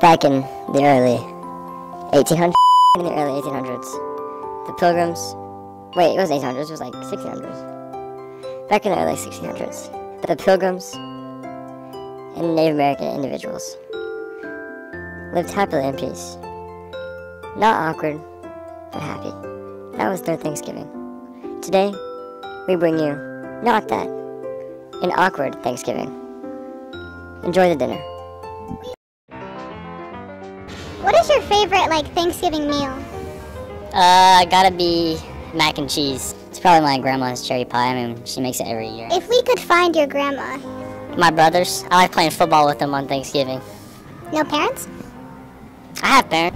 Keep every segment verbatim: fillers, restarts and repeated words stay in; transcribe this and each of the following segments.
Back in the early eighteen hundreds, in the early eighteen hundreds, the Pilgrims, wait, it wasn't eighteen hundreds, it was like sixteen hundreds. Back in the early sixteen hundreds, the Pilgrims and Native American individuals lived happily in peace. Not awkward, but happy. That was their Thanksgiving. Today, we bring you not that, an awkward Thanksgiving. Enjoy the dinner. What is your favorite, like, Thanksgiving meal? Uh, gotta be mac and cheese. It's probably my grandma's cherry pie. I mean, she makes it every year. If we could find your grandma. My brothers, I like playing football with them on Thanksgiving. No parents? I have parents.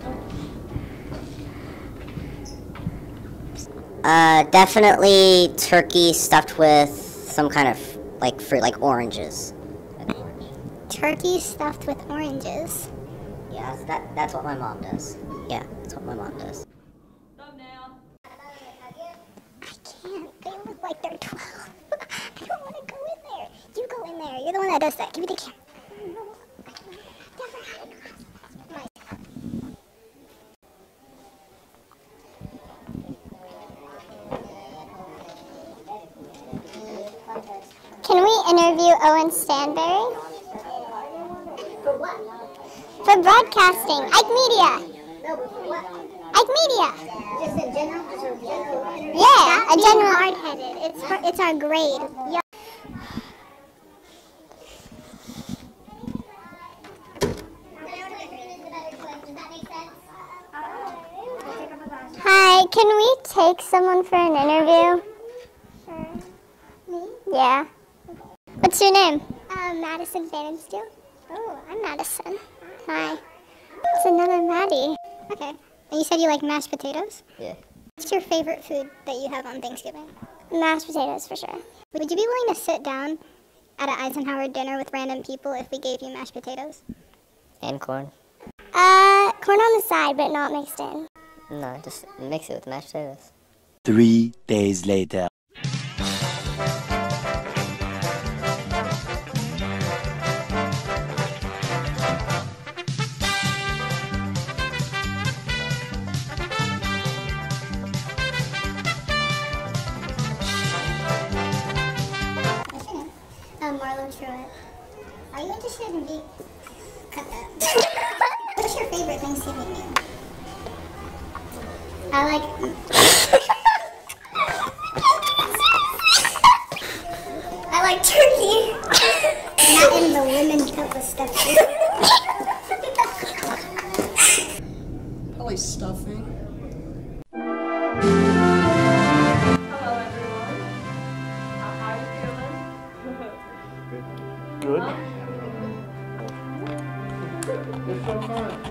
Uh, definitely turkey stuffed with some kind of, like, fruit, like oranges. Turkey stuffed with oranges. Yeah, that, that's what my mom does. Yeah, that's what my mom does. Thumbnail. I can't. They look like they're twelve. I don't want to go in there. You go in there. You're the one that does that. Give me the camera. Can we interview Owen Stanberry? For what? For broadcasting. Ike Media. No, but for what? Ike Media. Just in general? Just a general? Yeah, a general. Hard-headed. It's, our, it's our grade. Yeah. Hi, can we take someone for an interview? Sure. Me? Yeah. What's your name? Uh, Madison Vandensteel. Oh, I'm Madison. Hi. It's another Maddie. Okay. And you said you like mashed potatoes? Yeah. What's your favorite food that you have on Thanksgiving? Mashed potatoes, for sure. Would you be willing to sit down at an Eisenhower dinner with random people if we gave you mashed potatoes? And corn? Uh, corn on the side, but not mixed in. No, just mix it with mashed potatoes. Three days later. Marlon Truitt. Are you interested in being... Cut that. What's your favorite Thanksgiving meal? I like... I like turkey. Not in the lemon cup of stuff. Probably stuffing. Good. It's so fun.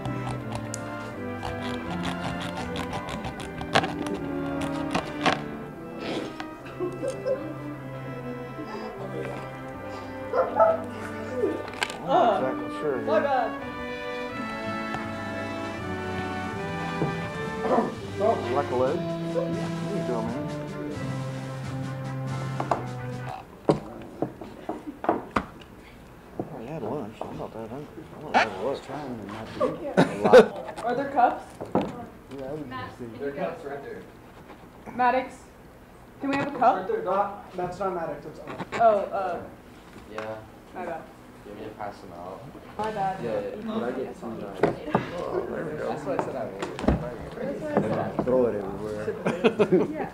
I'm not exactly sure. My bad. Oh, like a leg? There you go, man. I had lunch. I'm not that hungry. I don't know what trying not to eat a lot. Are there cups? Yeah, I would just see. There are cups right there. Maddox, can we have a Right cup? there, Doc. That's not Maddox, it's Owen. Oh, uh, Yeah. my bad. You want me to pass them out? My bad. Yeah, but I get some guys. Oh, there we go. That's why I said I would. Throw it everywhere. Yeah.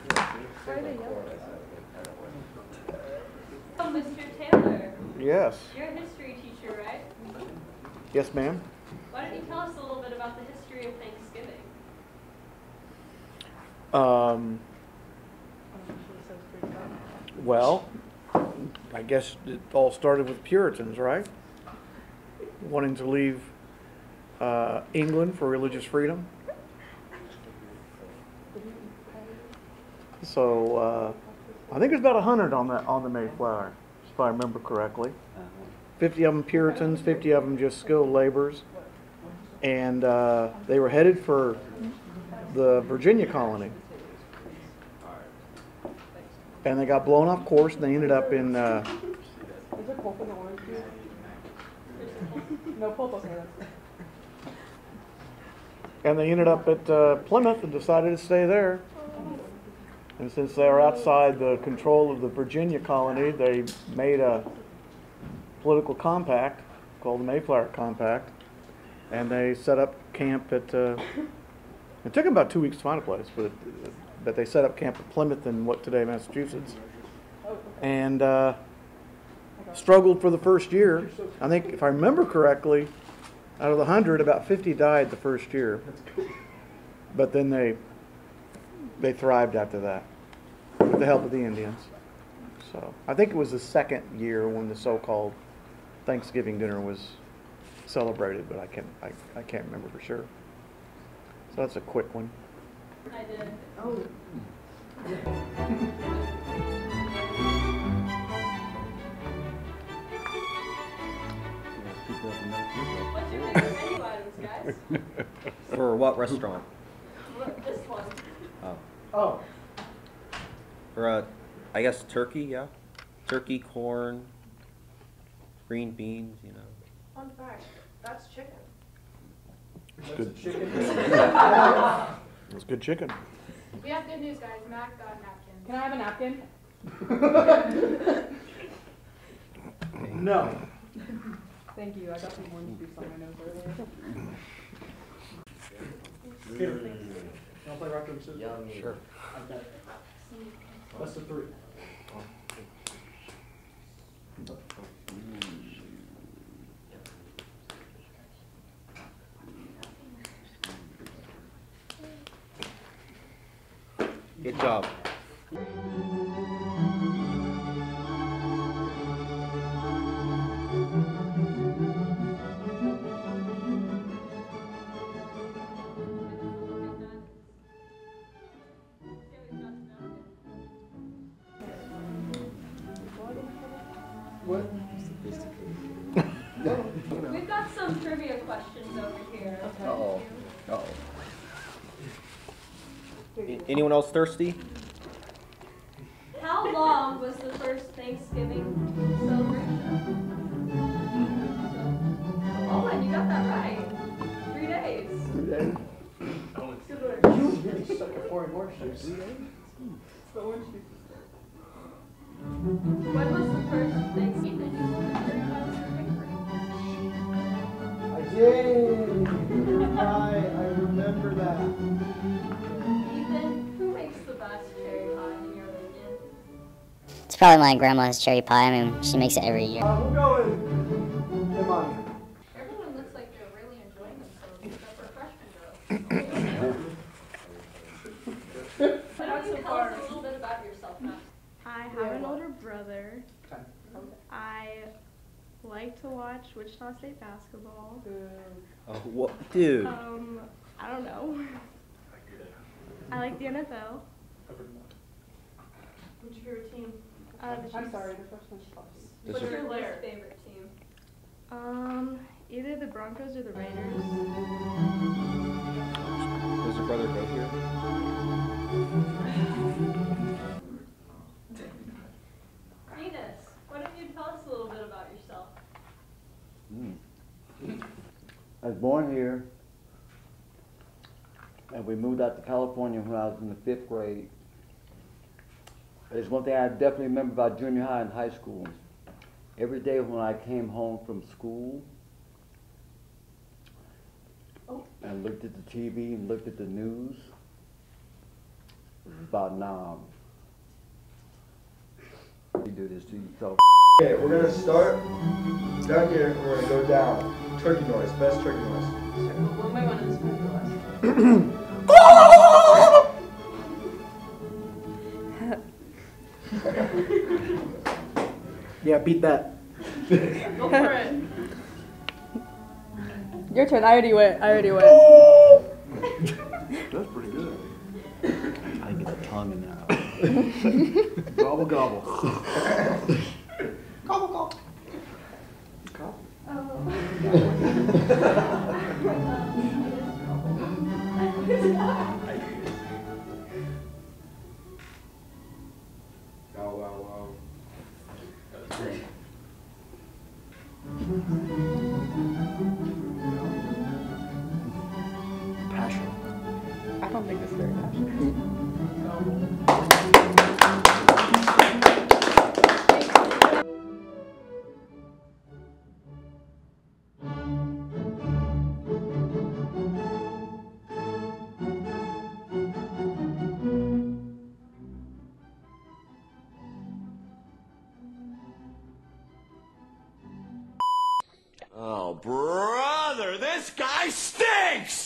Oh, Mister Taylor, Yes. you're a history teacher, right? Yes, ma'am. Why don't you tell us a little bit about the history of Thanksgiving? Um, well, I guess it all started with Puritans, right? Wanting to leave uh, England for religious freedom. So uh, I think there's about a hundred on that on the Mayflower, if I remember correctly. Fifty of them Puritans, fifty of them just skilled laborers, and uh, they were headed for the Virginia colony. And they got blown off course, and they ended up in uh, Is there coconut orange juice? No pulpos here. And they ended up at uh, Plymouth and decided to stay there. And since they were outside the control of the Virginia colony, they made a political compact called the Mayflower Compact. And they set up camp at, uh, it took them about two weeks to find a place, but, but they set up camp at Plymouth in what today, Massachusetts. And uh, struggled for the first year. I think, if I remember correctly, out of the hundred, about fifty died the first year. But then they they thrived after that with the help of the Indians. So I think it was the second year when the so-called Thanksgiving dinner was celebrated, but I can't I, I can't remember for sure. So that's a quick one. I did. Oh. What's your favorite menu items, guys? For what restaurant? What, this one. Oh. Oh. For uh, I guess turkey, yeah. Turkey, corn, green beans, you know. Fun fact, that's chicken. It's good. It's good chicken. We have good news, guys. Mac got napkins. Can I have a napkin? No. Thank you. I got some orange juice on my nose earlier. I'll play rock, paper, scissors. Yummy. Sure. Best of three. Good job. We've got some trivia questions over here. Uh-oh. Uh-oh. Anyone else thirsty? How long was the first Thanksgiving celebration? Oh, and you got that right. Three days. Three days. Good work. It's like a foreign horse juice. It's the orange juice. When was the first Thanksgiving you I did. I, I remember that. Ethan, who makes the best cherry pie in your opinion? It's probably my grandma's cherry pie. I mean, she makes it every year. Uh, we'll go with Imani. Everyone looks like they're really enjoying themselves, except for freshman girls. Why don't you tell us a little bit about yourself, Matt? I have an older brother. I like to watch Wichita State basketball. Oh, what, dude? Um, I don't know. I like the N F L. What's your favorite team? Uh, the I'm Chiefs. sorry, the first one's close. What's This your is- least favorite team? Um, either the Broncos or the Raiders. Does your brother go here? Venus, why don't you tell us a little bit about yourself? I was born here, and we moved out to California when I was in the fifth grade. There's one thing I definitely remember about junior high and high school. Every day when I came home from school and looked at the T V and looked at the news, it was about Nam. You do this to yourself. Okay, we're gonna start down here and we're gonna go down. Turkey noise, best turkey noise. What am I one of this for the last? Yeah, beat that. Go for it. Your turn. I already went. I already went. That's pretty good. I get the tongue in there. Gobble gobble. Gobble gobble. Wow, wow, wow. brother, this guy stinks!